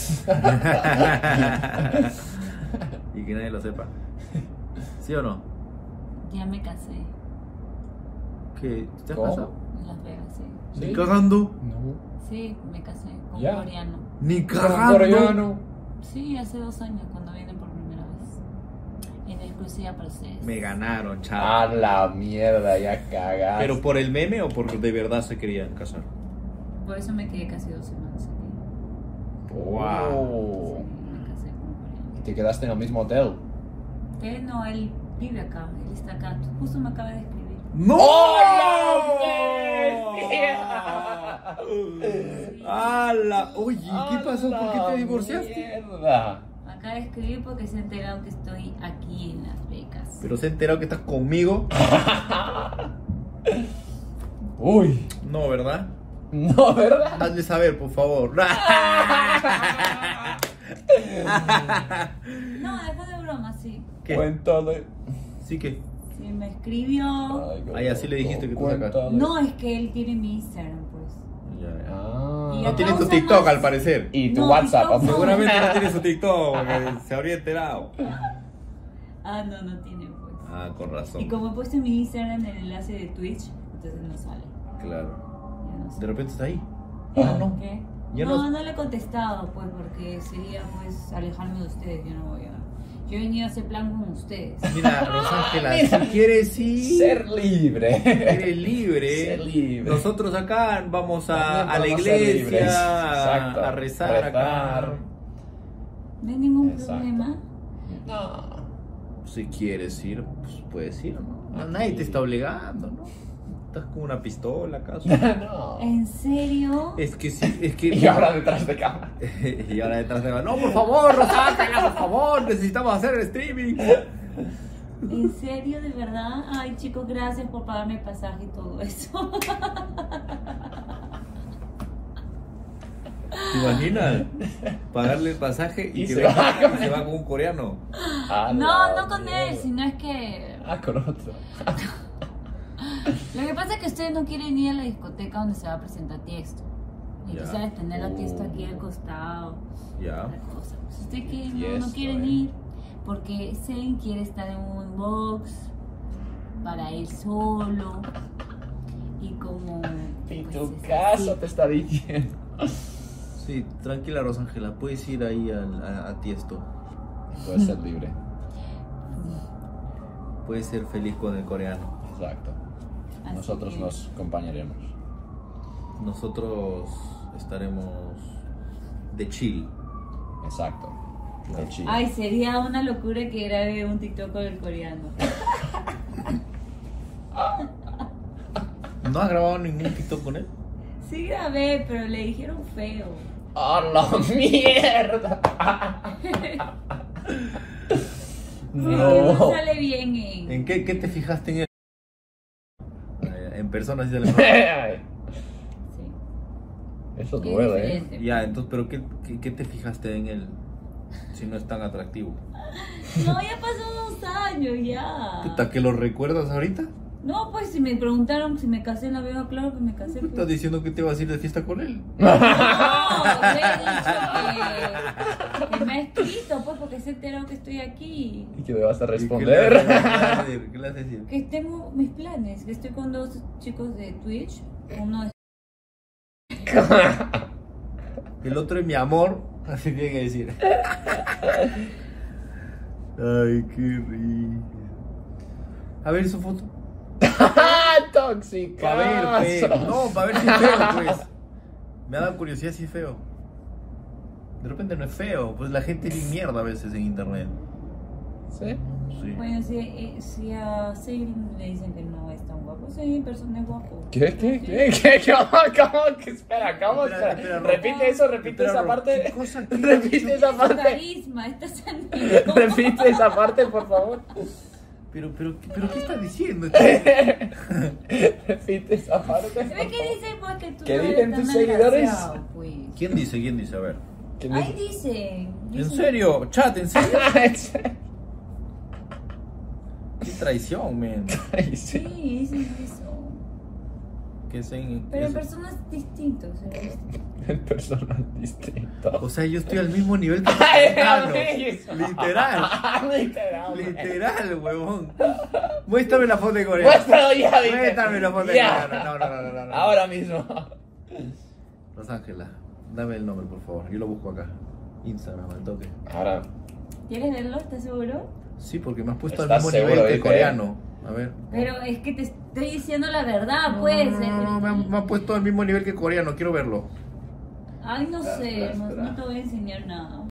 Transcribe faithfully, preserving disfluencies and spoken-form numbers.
Y que nadie lo sepa. ¿Sí o no? Ya me casé. ¿Qué? ¿Te has ¿Cómo? casado? En Las Vegas, sí. ¿Ni ¿Sí? cagando? No. Sí, me casé con Ya. un coreano. Ni Con cagando. coreano. Sí, hace dos años cuando vine por primera vez. En exclusiva para ustedes. Me ganaron, A chaval. la mierda, ya cagaste. ¿Pero por el meme o por de verdad se querían casar? Por eso me quedé casi dos semanas aquí. Wow. Sí, me casé con un coreano. ¿Y te quedaste en el mismo hotel? Él no, él vive acá, él está acá. Justo me acaba de escribir. ¡No! ¡Oh, ¡Hala! Oye, ¿qué pasó? ¿Por qué te divorciaste? Mierda. Acaba de escribir porque se ha enterado que estoy aquí en Las Vegas. Pero se ha enterado que estás conmigo. Uy. No, ¿verdad? No, ¿verdad? Hazle saber, por favor. No, deja de broma, sí. ¿Qué? Cuéntale. Sí que. Sí, me escribió. Ay, así le dijiste que tú Cuéntale. sacaste. No, es que él tiene mi Instagram, pues. Ya, ya. Ah. Y No acá tiene tu usa TikTok más- al parecer. Y tu No, WhatsApp. TikTok no. Seguramente no tiene su TikTok, porque se habría enterado. Ah, no, no tiene, pues. Ah, con razón. Y como he puesto en mi Instagram el enlace de Twitch, entonces no sale. Claro. Ya no sé. De repente está ahí. Ah, no. ¿Qué? Ya no, no- no le he contestado, pues, porque sería, pues, alejarme de ustedes. Yo no voy a... Yo he venido a hacer plan con ustedes. Mira, Rosángela, Mira. si quieres ir, Ser libre. eres libre. Ser libre. Nosotros acá vamos a, También a la vamos a ser libres. iglesia, Exacto. a rezar, Rezar. acá. No hay ningún Exacto. problema. No. Si quieres ir, pues puedes ir, ¿no? Nadie te está obligando, ¿no? Estás con una pistola, ¿acaso? No. ¿En serio? Es que sí, es que... Y ahora detrás de cámara. y ahora detrás de... No, por favor, Rosángela, por favor, necesitamos hacer el streaming. ¿En serio, de verdad? Ay, chicos, gracias por pagarme el pasaje y todo eso. ¿Te imaginas? Pagarle el pasaje y, Y que se venga va acá con y se él. va con un coreano. A No, la no con mierda. él, sino es que... Ah, con otro. Lo que pasa es que ustedes no quieren ir a la discoteca donde se va a presentar Tiesto. Y Ya. tú sabes, tener a Tiesto aquí al costado. Ya. Otra cosa. Pues ustedes que no, no Tiesto, quieren eh. ir porque Zen quiere estar en un box para ir solo. Y como... Y pues, tu es casa así. te está diciendo. Sí, tranquila, Rosángela, puedes ir ahí al- a, a Tiesto. Puedes ser libre. Puedes ser feliz con el coreano. Exacto. Así Nosotros que- nos acompañaremos. Nosotros estaremos de chill. Exacto. De chill. Ay, sería una locura que grabe un TikTok con el coreano. ¿No has grabado ningún TikTok con él? Sí grabé, pero le dijeron feo. ¡A la mierda! No, No. sale bien en... ¿En qué, qué te fijaste en él? Ah, En persona sí se le Sí. Eso Qué duele, ¿eh? diferente. Ya, entonces, ¿pero qué, qué, qué te fijaste en él? Si no es tan atractivo. No, ya pasó dos años ya. Puta, ¿que lo recuerdas ahorita? No, pues si me preguntaron si me casé en La Vega, claro que me casé. ¿Estás Pues. diciendo que te vas a ir de fiesta con él? No, le he dicho que, que me ha escrito, pues, porque se enteró que estoy aquí. ¿Y qué le vas a ¿Qué le responder? vas a decir? ¿Qué le vas a decir? Que tengo mis planes, que estoy con dos chicos de Twitch. Uno es... El otro es mi amor, así tiene que decir. Ay, qué rico. A ver su foto. ¡Tóxica! Para ver, feo. No, para ver si es feo, pues. Me ha dado curiosidad si es feo. De repente no es feo, pues la gente dice mierda a veces en internet. ¿Sí? Sí. Bueno, si, eh, si a Seirin le dicen que no es tan guapo, sí, en persona es guapo. ¿Qué? ¿Qué? ¿Qué? ¿Qué? ¿Cómo? ¿Cómo? ¿Qué? Espera, ¿cómo? Espera, Espera. espera, Ro. Repite eso, repite Espera, esa Ro. parte. ¿Qué cosa? ¿Qué? Repite esa Su parte. carisma, estás amigo. Repite esa parte, por favor. Pero, pero, pero, ¿qué estás diciendo? Repite esa parte. ¿Ve qué dice pues que tú ¿Qué no eres dicen tan tus seguidores? agraciado, pues? ¿Quién dice? ¿Quién dice? A ver. ¿Qué Ahí dice? dice. ¿En dice- serio? Chat, ¿en serio? ¿En serio? Qué traición, man. Ay, Sí, sí. dice eso. que Zen Pero en es- persona es distinto. O sea, es- En personas distintas. O sea, yo estoy al mismo nivel que Ay, Carlos. Dios. Literal. Literal. Literal, huevón. Muéstrame la foto de coreano. Muéstralo ya, dije. Muéstrame la foto de Ya. coreano. No, no, no, no, no. Ahora mismo. Rosángela, dame el nombre, por favor. Yo lo busco acá. Instagram, al toque. Ahora. ¿Quieres verlo? ¿Estás seguro? Sí, porque me has puesto al ¿Estás mismo seguro, nivel que el dice? coreano. A ver. Pero es que te estoy diciendo la verdad, No, pues. no, no, no, me, ha, me ha puesto al mismo nivel que el coreano. Quiero verlo. Ay, no sé, Espera, no, espera. no te voy a enseñar nada.